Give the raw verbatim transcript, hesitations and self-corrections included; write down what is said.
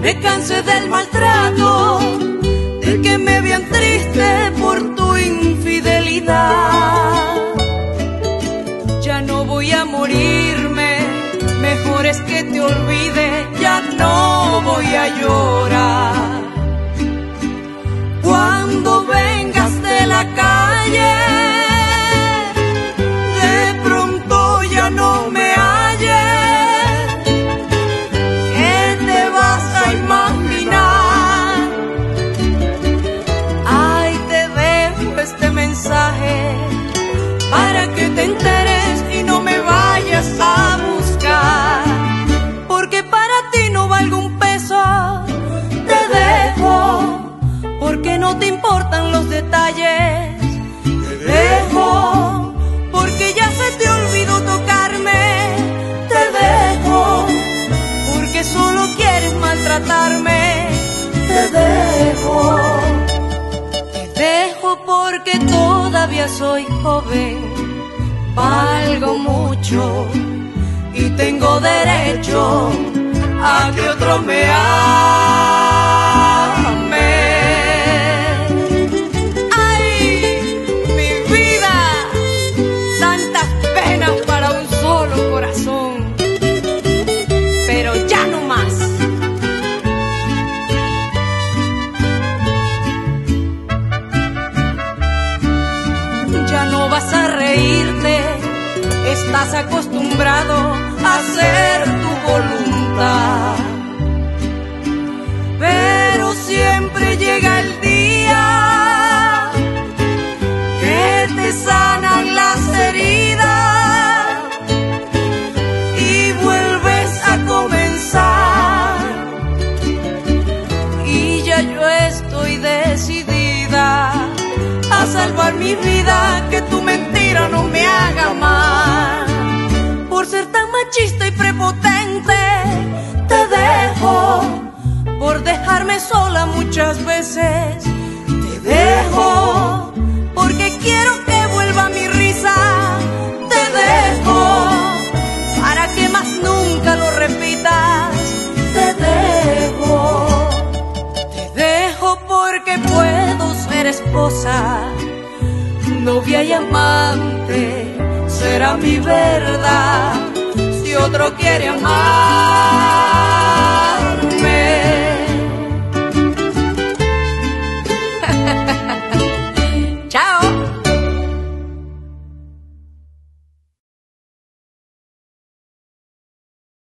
Me cansé del maltrato, de que me vean triste por tu infidelidad. Ya no voy a morirme, mejor es que te olvide, ya no voy a llorar. Cuando vengas de la calle, de pronto ya no me halles, ¿qué te vas a imaginar? Ay, te dejo este mensaje para que te enteres y no me vayas a buscar, porque para ti no valgo un peso. Te dejo porque no te importan los detalles. Te dejo porque ya se te olvidó tocarme. Te dejo porque solo quieres maltratarme. Te dejo. Te dejo porque todavía soy joven, valgo mucho y tengo derecho a que otro me ame. Ay, mi vida, tantas penas para un solo corazón, pero ya no más. Ya no vas a reírte, estás acostumbrado a hacer tu voluntad, pero siempre llega el día que te sanan las heridas y vuelves a comenzar. Y ya yo estoy decidida a salvar mi vida, que tu mentira no me haga mal. Por ser tan machista y prepotente, te dejo. Por dejarme sola muchas veces, te dejo. Porque quiero que vuelva mi risa, te dejo. Para que más nunca lo repitas, te dejo. Te dejo porque puedo ser esposa, novia y amante, será mi verdad si otro quiere amarme. Chao.